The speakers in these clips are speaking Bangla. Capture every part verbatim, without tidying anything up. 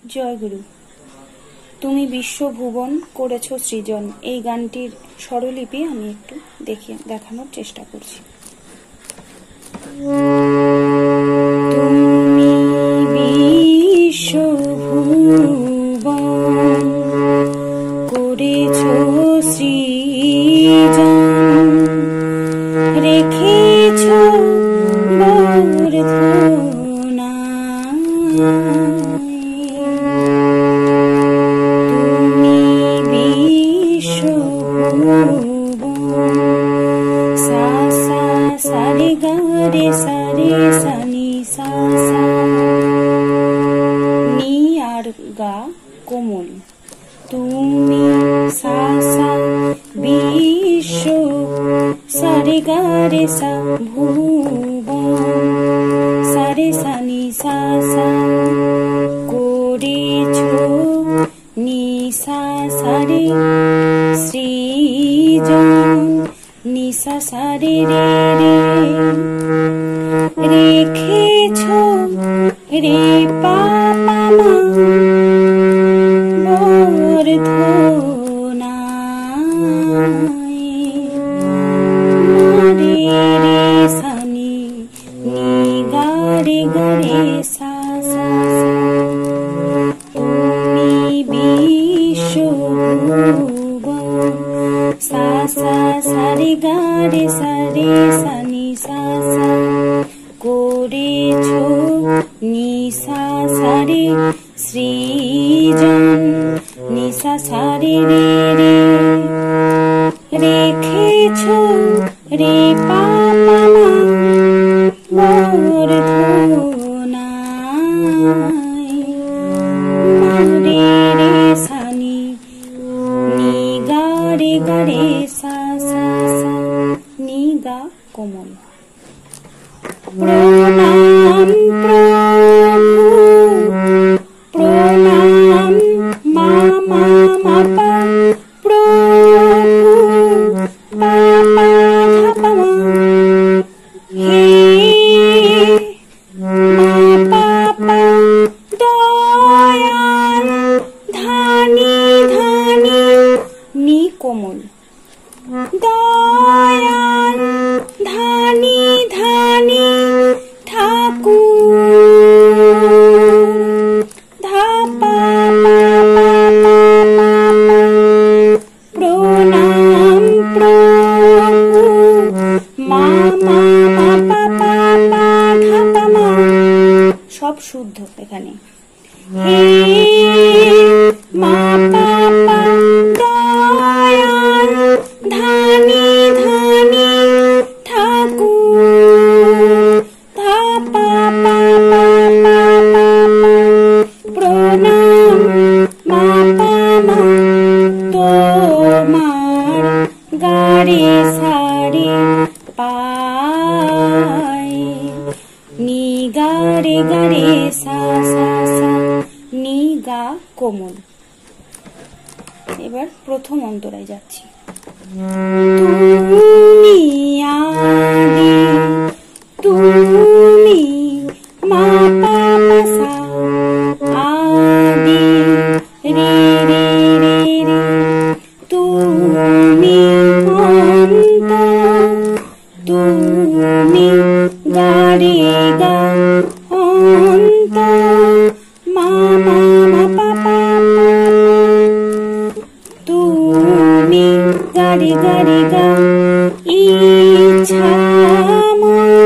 জয়গুরু। তুমি বিশ্বভুবন করেছ সৃজন, এই গানটির স্বরলিপি আমি একটু দেখিয়ে দেখানোর চেষ্টা করছি। তুমি বিশ্বভুবন করেছ সৃজন, রেখেছ বর্ধনা। তুমি বিশ্বভুবন সা সা সা রে গা রে সা রে সা নি সা সা, নি আর গা কোমল। তুমি সা সা বিশ্ব সা রে গা রে সা ভুবন সা রে সা নি সা সা করেছ নি সা সা রে সৃজন, নি সা সা রে রে রে, রেখেছ রে পা পা মা বর্ধনা। রে রে সা নি নি গা রে গা রে সা সা সা। তুমি বিশ্বভুবন সা সা সা রে গা রে সা রে সা নি সা সা করেছ নি সা সা রে সৃজন, নি সা সা রে রে রে, রেখেছ রে পা পা মা বর্ধনা। রে রে সা নি নি গা রে গা রে সা সা সা, নি গা কোমল। প্রণাম প্রভু প্রণাম মা মা মা পা প্রভু পা পা ধা পা মা, হে মা পা পা দয়াল ধানি ধানি, নি কোমল। দয়াল ধানি ধানি ঠাকুর ধা পা পা পা পা পা পা, প্রণাম প্রভু মা মা মা পা পা পা ধা পা মা, সব শুদ্ধ এখানে। হে মা পা পা দয়াল ধানি ধানি ঠাকুর ধা পা পা পা পা পা পা, প্রণাম মা পা মা তোমার গারে সারে পাই, নি গা রে গা রে সা সা সা, নি গা কোমল। এবার প্রথম অন্তরায় যাচ্ছি। তুমি আদি তুমি মা পা পা সা আদি রে রে রে রে, তুমি অন্ত তুমি গা রে গা অন্ত মা মা মা পা পা পা, তুমি গা রে গা রে গা ইচ্ছাময়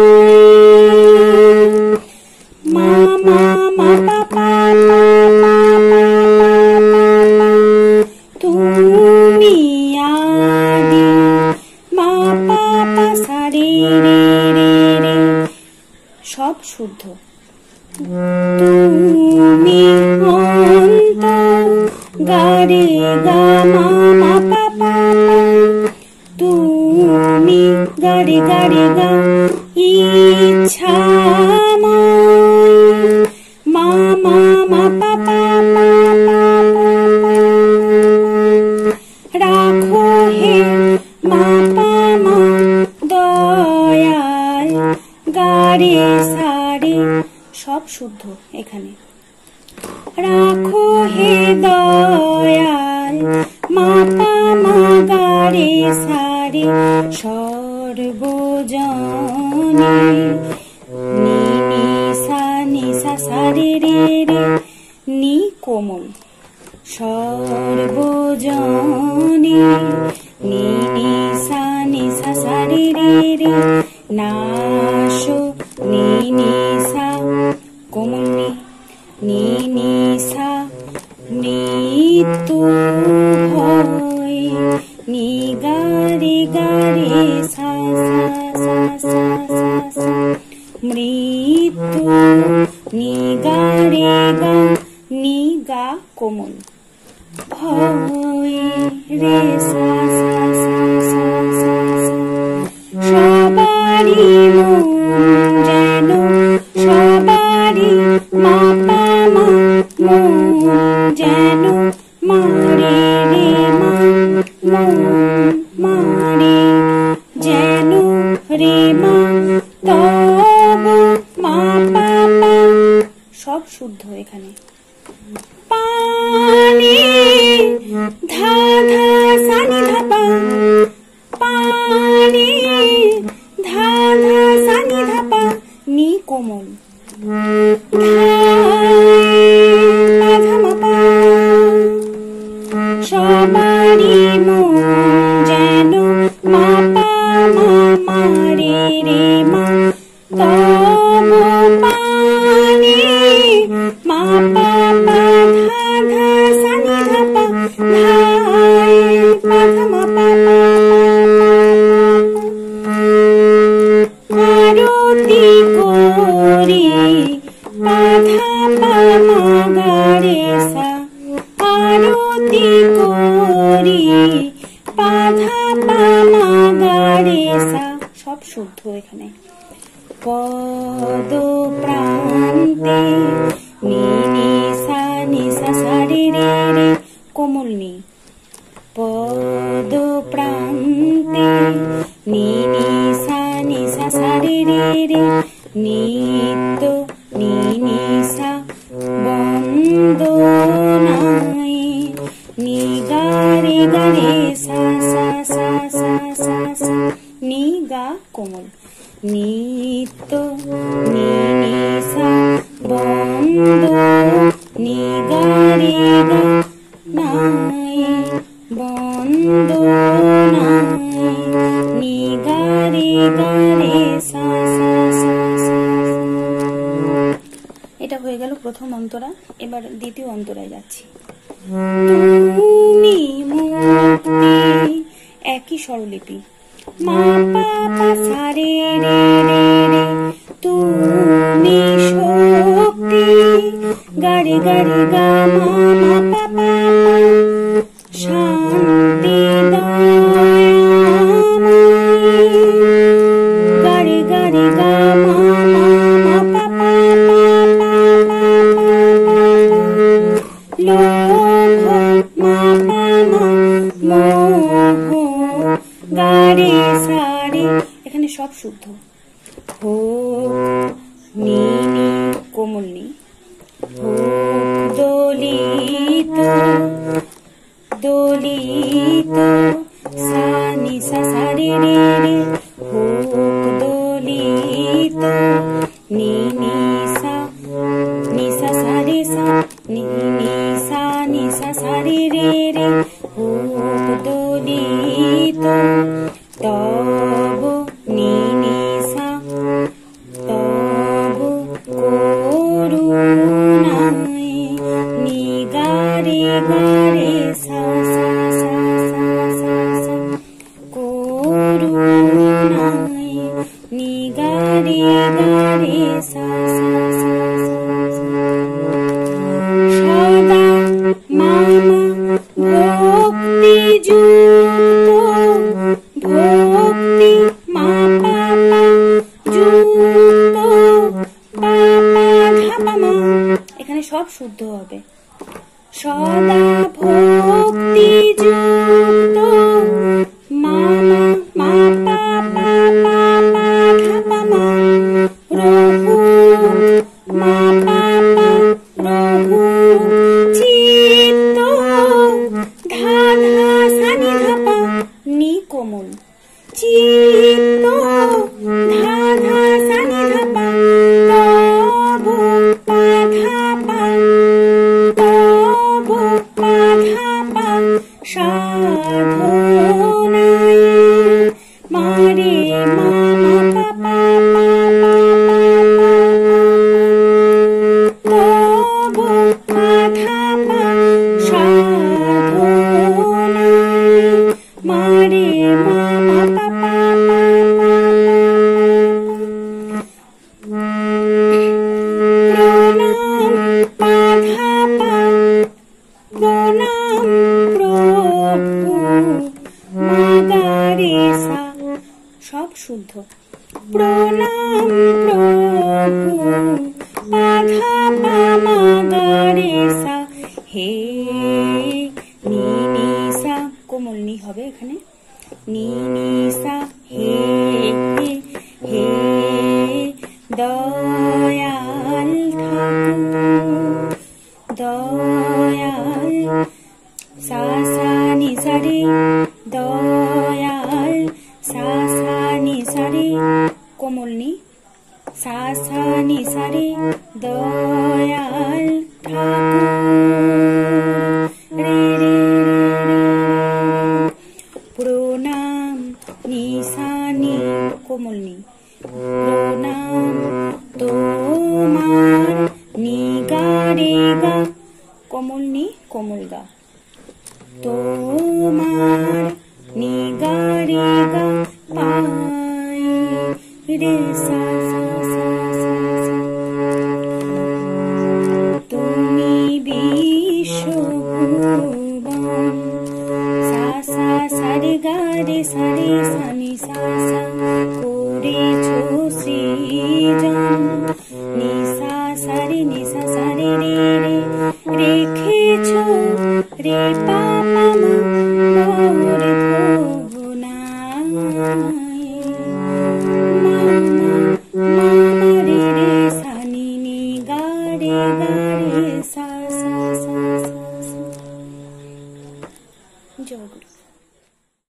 মা মা মা পা পা পা পা পা পা পা, তুমি আদি মা পা পা সা রে রে রে রে, সব শুদ্ধ। তুমি অন্ত গা রে গা মা মা পা পা পা, তুমি গা রে গা রে গা ইচ্ছাময় মা মা মা পা পা পা পা পা পা, রাখো হে মা পা মা দয়াল গা রে সা রে, সব শুদ্ধ এখানে। রাখো হে দয়াল মা পা মা গা রে সা রে সর্বজনে নি নি সা নি সা সা রে রে রে নি কোমল সর্বজনে নি নি সা নি সা সা রে রে রে নাশো নি নি সা কোমল নি নি নি সা মৃত্যু ভয় নি গা রে গা রে সা সা সা সা সা সা মৃত্যু নি গা রে গা নি গা কোমল ভয় রে সা সা সা সা সা সা সবারি মন যেন সবারি মা পা মা মন যেন মারে রে মা মন মারে যেন রে মা তব মা পা পা সব শুদ্ধ এখানে পানি ধা ধা সা নি ধা পা পানি ধা ধা সা নি ধা পা নি কোমল সবারি মন যেন মা পা মা মারে রে মা তব পানি মা পা পা ধা ধা সা নি ধা পা ধাই পা ধা মা পা আরতি করি পা ধা পা মা গা রে সা আরতি করি পা ধা পা মা গা রে সা সব শুদ্ধ এখানে পদ প্রান্তে নি নি সা নি সা সা রে রে রে কোমল নি পদ প্রান্তে নি নি সা নি সা সা রে রে রে নিত্য নি নি সা বন্দনায় নি গা রে গা রে সা সা সা সা সা সা নি গা কোমল নিত্য নি নি সা বন্দ নি গা রে গা নাই বন্দ নাই নি গা রে গা রে সা সা সা সা। এটা হয়ে গেল প্রথম অন্তরা। এবার দ্বিতীয় অন্তরায় যাচ্ছি। তুমি মুক্তি একই স্বরলিপি মা পা পা সা রে রে রে রে তুমি শক্তি গা রে গা রে গা মা মা পা পা পা শান্তি দয়াময়ী গা রে গা রে গা মা মা মা পা পা পা পা পা পা লোভ মা পা মা মোহ গা রে সা রে এখানে সব শুদ্ধ। হোক নি নি কোমল নি হোক দলিত দলিত সা নি সা সা রে রে রে হোক দলিত নি নি সা নি সা সা রে সা নি নি সা নি সা সা রে রে রে হোক দলিত তব নি নি সা তব করুণায় নি গা রে গা রে সা সা সা সা সা সা করুণায় নি গা রে গা রে সা সা সা সা সদা মামা ভক্তি যুক্ত ভক্তি মা পা পা যুক্ত পা পা ধা পা মা এখানে সব শুদ্ধ হবে। সদা ভক্তি যুক্ত মামা মা পা পা পা পা ধা পা মা রঘু মা পা পা রঘু ধা পা প্রণাম প্রভু মা গা রে সা সব শুদ্ধ প্রণাম প্রভু পা ধা পা মা গা রে সা হে নি নি সা কোমল নি হবে এখানে নি নি সা হে হে দয়াল ঠাকুর দয়াল সা সা নি সা রে দয়াল সা সা নি সা রে কোমল নি সা সা নি সা রে দয়াল ঠাকুর রে রে রে প্রণাম নি সা নি কোমল নি প্রণাম তোমার নি গা রে গা কোমল নি কোমল গা তোমার নি গা রে গা পাই রে সা সা সা সা সা তুমি বিশ্বভুবন সা সা সা রে গা রে সা রে সা নি সা সা করেছো সৃজন নি সা সা রে নি সা সা রে রে রে রেখেছো রে পা পা মা